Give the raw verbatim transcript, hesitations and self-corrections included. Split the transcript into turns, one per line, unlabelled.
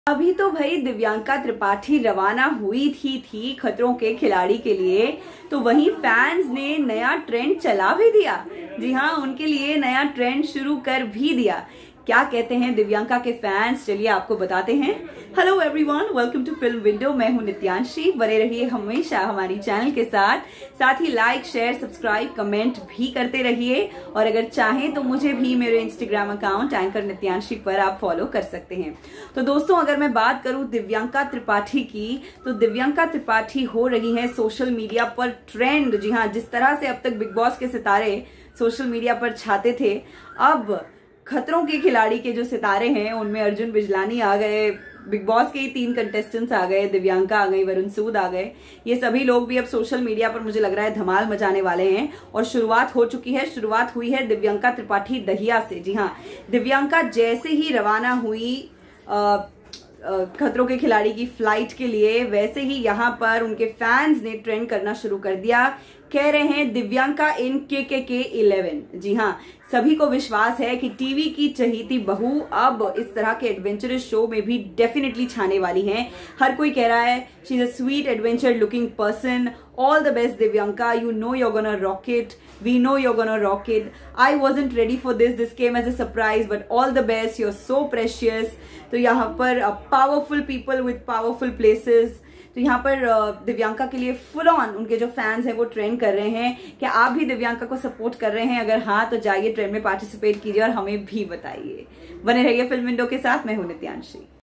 अभी तो भाई दिव्यांका त्रिपाठी रवाना हुई थी थी खतरों के खिलाड़ी के लिए, तो वहीं फैंस ने नया ट्रेंड चला भी दिया। जी हाँ, उनके लिए नया ट्रेंड शुरू कर भी दिया। क्या कहते हैं दिव्यांका के फैंस, चलिए आपको बताते हैं। Hello everyone, welcome to film window. मैं हूं नित्यांशी। बने रहिए हमेशा हमारी चैनल के साथ साथ ही लाइक शेयर सब्सक्राइब कमेंट भी करते रहिए, और अगर चाहें तो मुझे भी मेरे इंस्टाग्राम अकाउंट एंकर नित्यांशी पर आप फॉलो कर सकते हैं। तो दोस्तों, अगर मैं बात करूं दिव्यांका त्रिपाठी की, तो दिव्यांका त्रिपाठी हो रही है सोशल मीडिया पर ट्रेंड। जी हाँ, जिस तरह से अब तक बिग बॉस के सितारे सोशल मीडिया पर छाते थे, अब खतरों के खिलाड़ी के जो सितारे हैं उनमें अर्जुन बिजलानी आ गए, बिग बॉस के ही तीन कंटेस्टेंट्स आ गए, दिव्यांका आ गई, वरुण सूद आ गए। ये सभी लोग भी अब सोशल मीडिया पर मुझे लग रहा है धमाल मचाने वाले हैं, और शुरुआत हो चुकी है। शुरुआत हुई है दिव्यांका त्रिपाठी दहिया से। जी हाँ, दिव्यांका जैसे ही रवाना हुई आ, खतरों के खिलाड़ी की फ्लाइट के लिए, वैसे ही यहाँ पर उनके फैंस ने ट्रेंड करना शुरू कर दिया। कह रहे हैं दिव्यांका इन के के के इलेवन। जी हाँ, सभी को विश्वास है कि टीवी की चहीती बहू अब इस तरह के एडवेंचरस शो में भी डेफिनेटली छाने वाली हैं। हर कोई कह रहा है she is a sweet adventure looking person. All the best Divyanka, you know you're gonna rock it, we know you're gonna rock it. I wasn't ready for this, this came as a surprise, but all the best, you're so precious. तो यहाँ पर powerful people with powerful places, तो यहाँ पर दिव्यांका के लिए full on उनके जो फैंस हैं वो ट्रेंड कर रहे हैं। क्या आप भी दिव्यांका को सपोर्ट कर रहे हैं? अगर हाँ, तो जाइए ट्रेंड में पार्टिसिपेट कीजिए और हमें भी बताइए। बने रहिए फिल्म विंडो के साथ। मैं हूं नित्यांशी।